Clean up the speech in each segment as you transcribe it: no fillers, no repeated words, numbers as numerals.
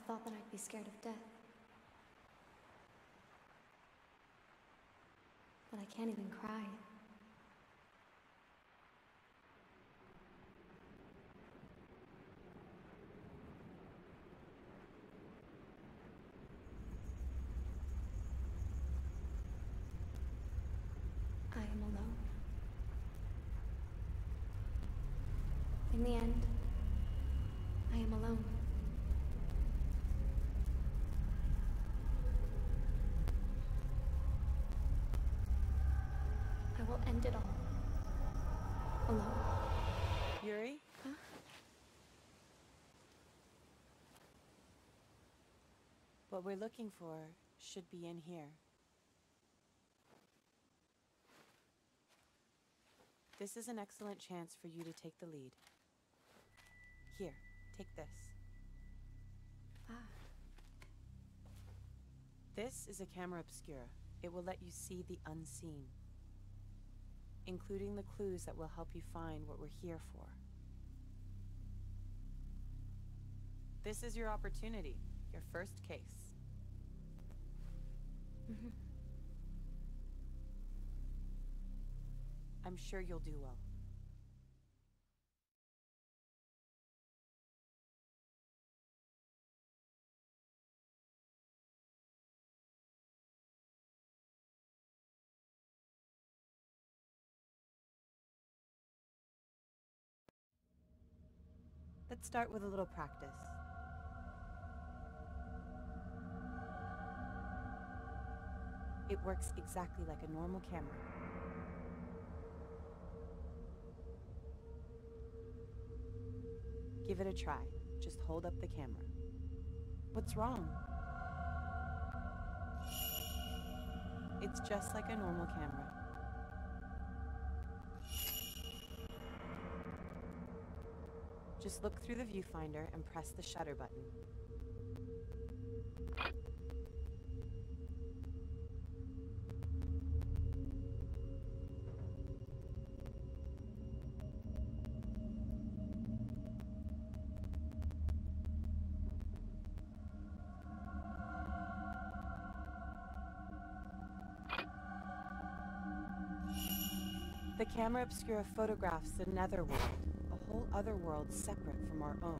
thought that I'd be scared of death. But I can't even cry. I am alone. In the end, I am alone. I will end it all. Alone. Yuri? Huh? What we're looking for should be in here. This is an excellent chance for you to take the lead. Here, take this. Ah. This is a camera obscura. It will let you see the unseen, including the clues that will help you find what we're here for. This is your opportunity, your first case. I'm sure you'll do well. Let's start with a little practice. It works exactly like a normal camera. Give it a try. Just hold up the camera. What's wrong? It's just like a normal camera. Just look through the viewfinder and press the shutter button. The camera obscura photographs the netherworld, a whole other world separate from our own.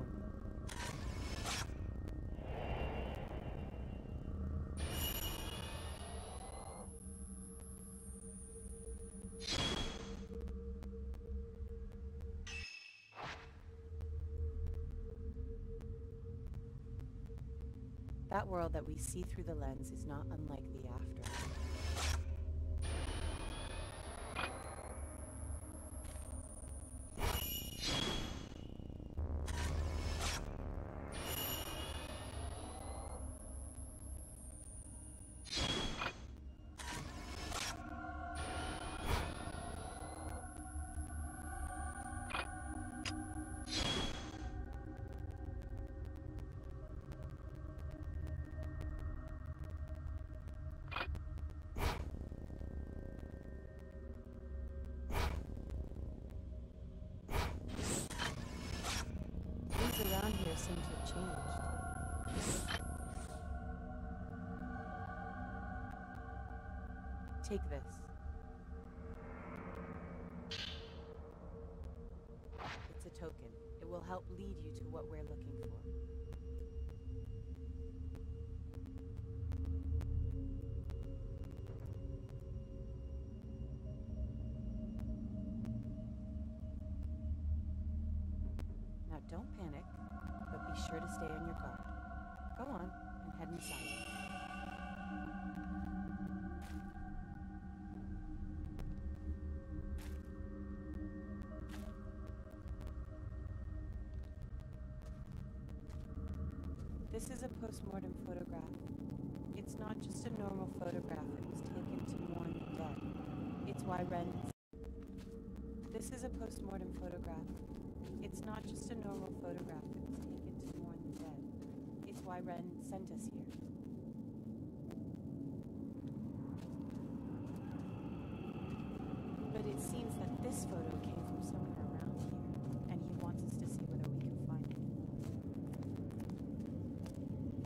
That world that we see through the lens is not unlike the after. Things around here seem to have changed. Take this. It's a token. It will help lead you to what we're looking for. Now don't panic, but be sure to stay on your guard. Go on and head inside. This is a post-mortem photograph. It's not just a normal photograph. It was taken to mourn the dead. It's why Ren... This is a post-mortem photograph. It's not just a normal photograph. It was taken to mourn the dead. It's why Ren sent us here. But it seems that this photo came from somewhere around here, and he wants us to see whether we can find it.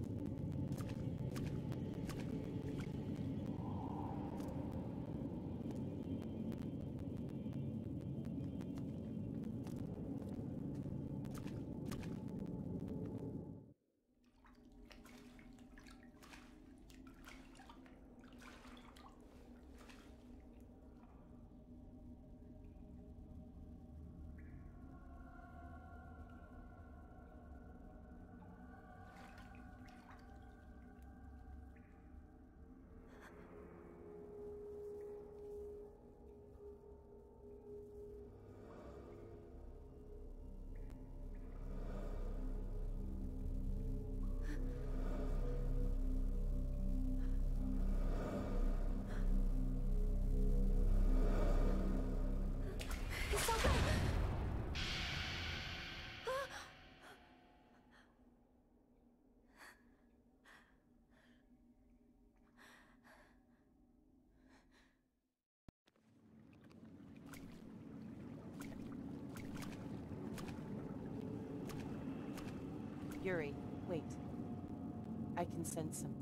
Yuri, wait. I can sense something.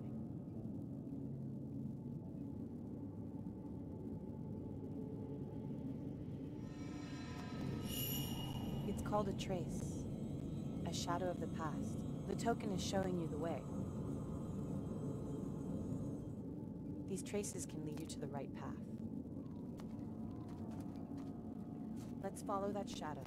It's called a trace. A shadow of the past. The token is showing you the way. These traces can lead you to the right path. Let's follow that shadow.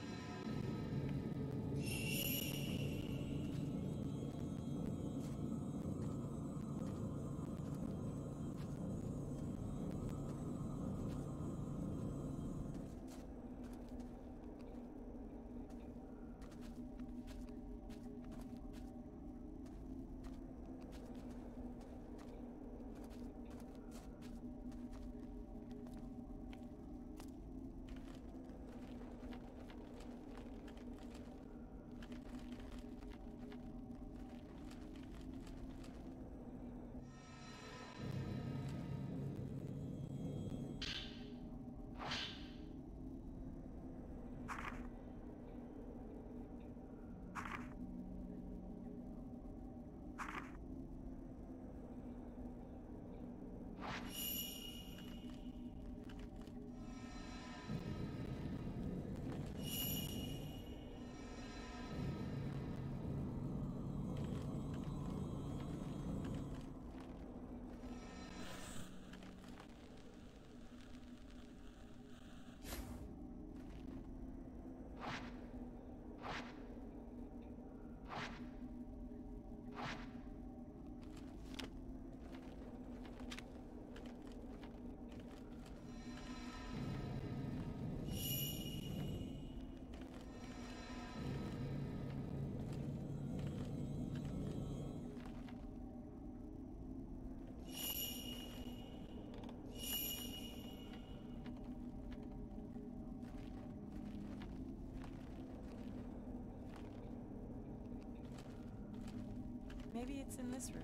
Maybe it's in this room.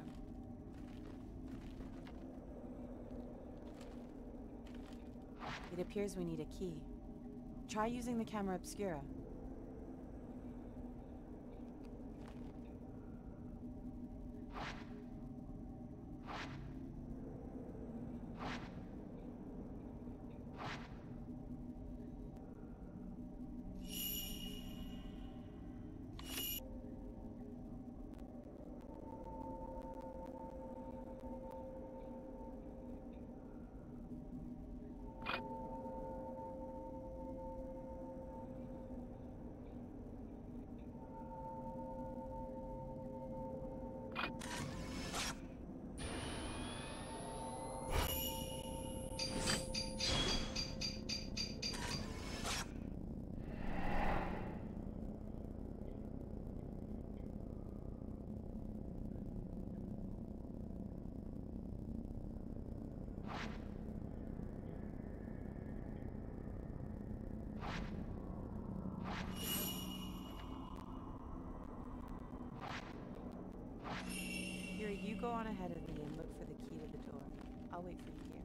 It appears we need a key. Try using the camera obscura. Yuri, you go on ahead of me and look for the key to the door. I'll wait for you here.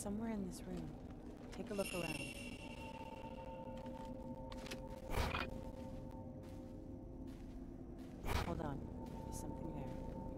somewhere in this room. Take a look around. Hold on. There's something there.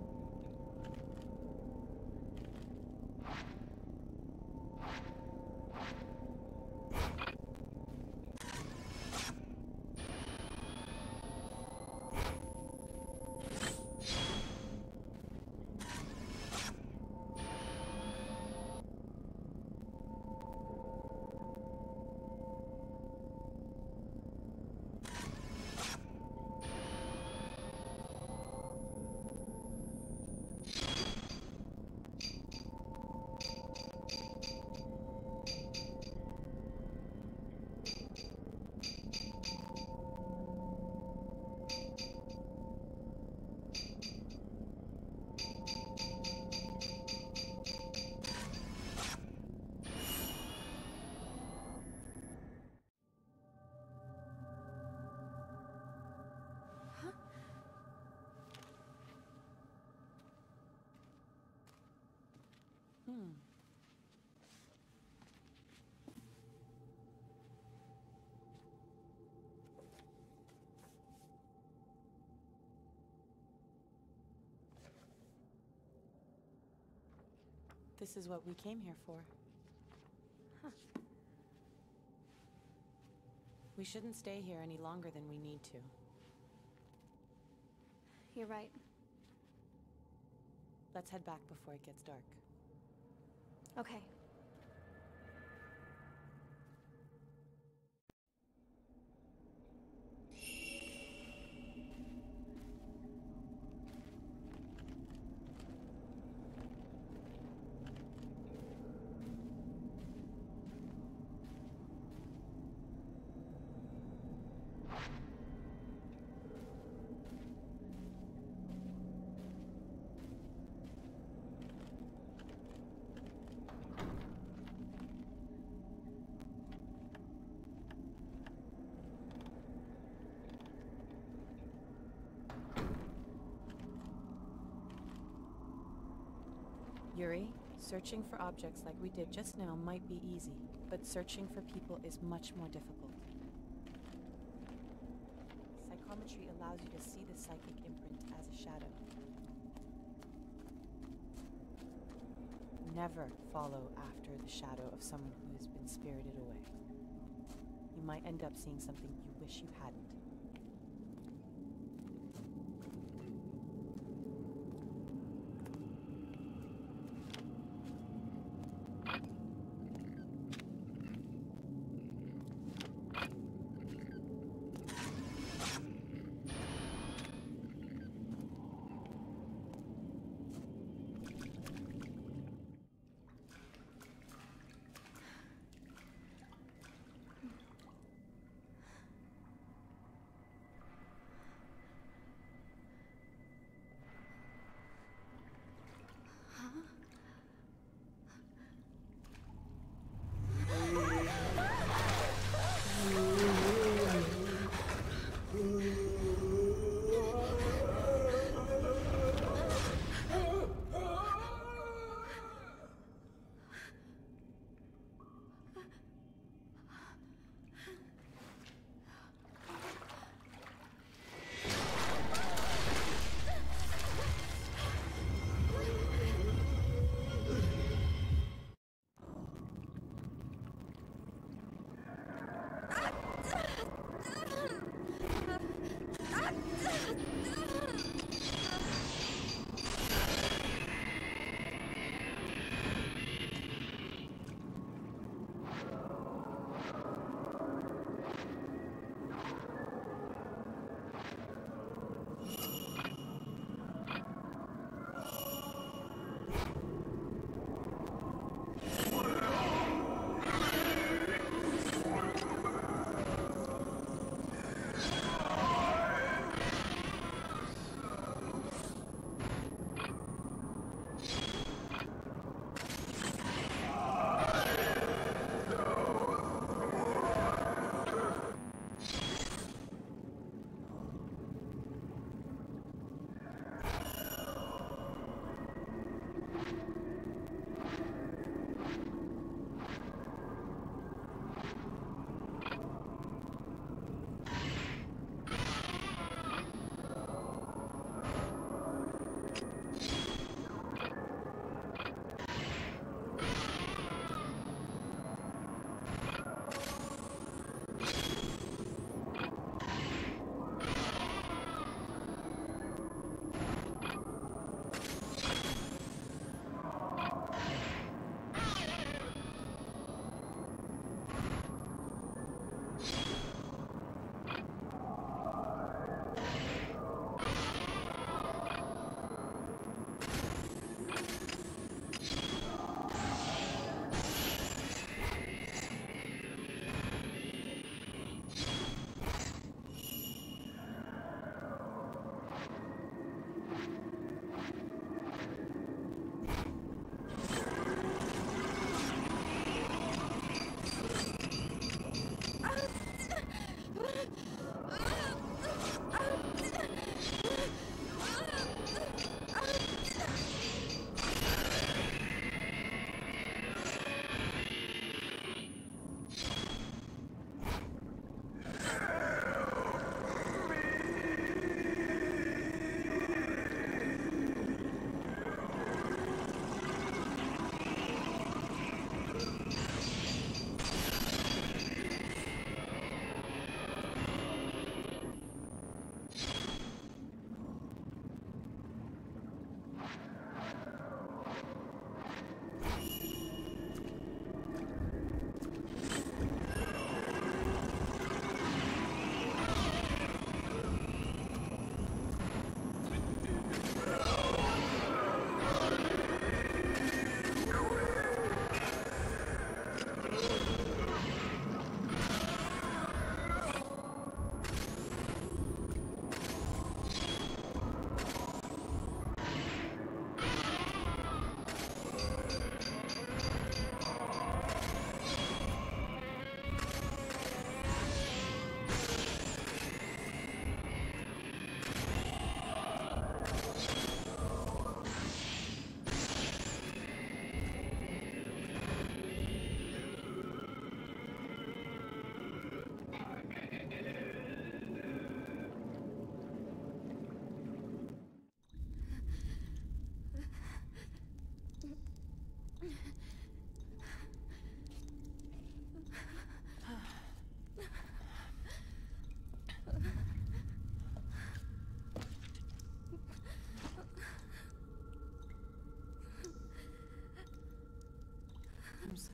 This is what we came here for. Huh. We shouldn't stay here any longer than we need to. You're right. Let's head back before it gets dark. Okay. Yuri, searching for objects like we did just now might be easy, but searching for people is much more difficult. Psychometry allows you to see the psychic imprint as a shadow. Never follow after the shadow of someone who has been spirited away. You might end up seeing something you wish you hadn't.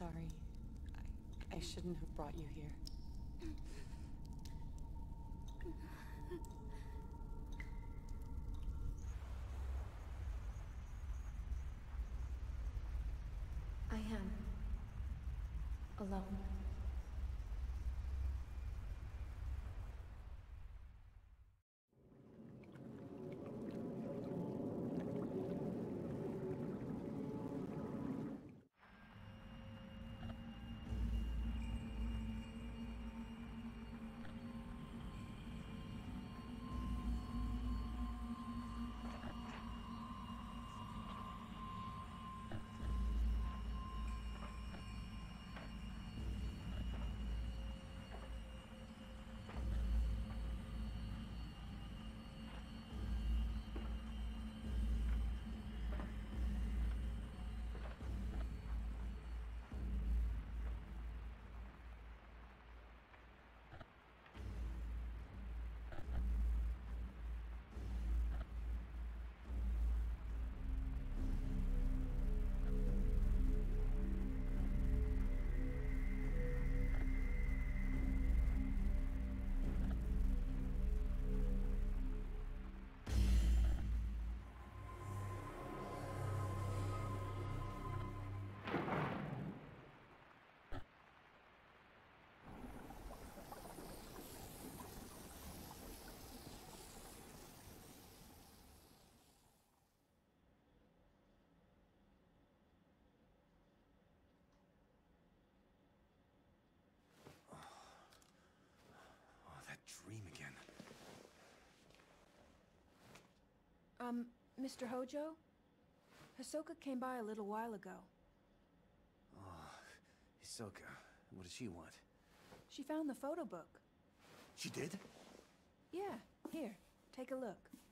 sorry. I shouldn't have brought you here. I am alone. Oh, that dream again. Mr. Hojo? Hisoka came by a little while ago. Oh, Hisoka. What does she want? She found the photo book. She did? Yeah, here, take a look.